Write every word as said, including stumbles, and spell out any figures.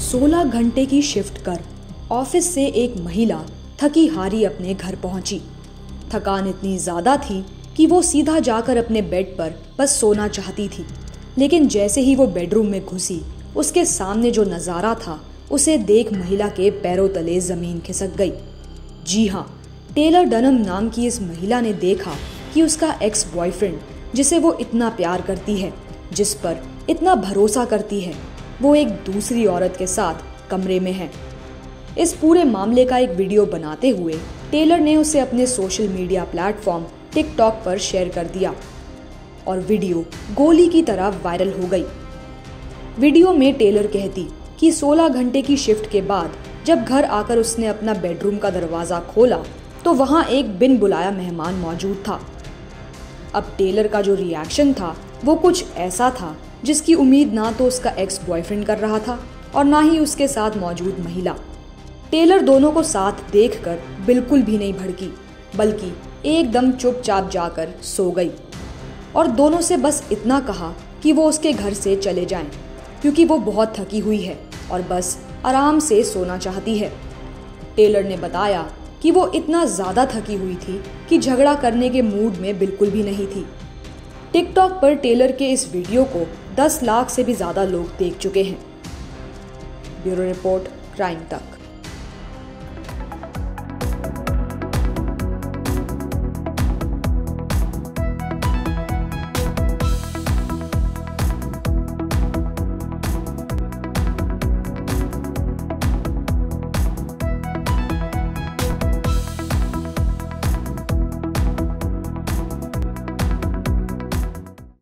सोलह घंटे की शिफ्ट कर ऑफिस से एक महिला थकी हारी अपने घर पहुंची। थकान इतनी ज़्यादा थी कि वो सीधा जाकर अपने बेड पर बस सोना चाहती थी, लेकिन जैसे ही वो बेडरूम में घुसी, उसके सामने जो नज़ारा था उसे देख महिला के पैरों तले ज़मीन खिसक गई। जी हाँ, टेलर डनम नाम की इस महिला ने देखा कि उसका एक्स बॉयफ्रेंड, जिसे वो इतना प्यार करती है, जिस पर इतना भरोसा करती है, वो एक दूसरी औरत के साथ कमरे में है। इस पूरे मामले का एक वीडियो बनाते हुए टेलर ने उसे अपने सोशल मीडिया प्लेटफॉर्म टिकटॉक पर शेयर कर दिया और वीडियो गोली की तरह वायरल हो गई। वीडियो में टेलर कहती कि सोलह घंटे की शिफ्ट के बाद जब घर आकर उसने अपना बेडरूम का दरवाज़ा खोला तो वहाँ एक बिन बुलाया मेहमान मौजूद था। अब टेलर का जो रिएक्शन था वो कुछ ऐसा था जिसकी उम्मीद ना तो उसका एक्स बॉयफ्रेंड कर रहा था और ना ही उसके साथ मौजूद महिला। टेलर दोनों को साथ देखकर बिल्कुल भी नहीं भड़की, बल्कि एकदम चुपचाप जाकर सो गई और दोनों से बस इतना कहा कि वो उसके घर से चले जाएं, क्योंकि वो बहुत थकी हुई है और बस आराम से सोना चाहती है। टेलर ने बताया कि वो इतना ज़्यादा थकी हुई थी कि झगड़ा करने के मूड में बिल्कुल भी नहीं थी। टिकटॉक पर टेलर के इस वीडियो को दस लाख से भी ज़्यादा लोग देख चुके हैं। ब्यूरो रिपोर्ट, क्राइम तक।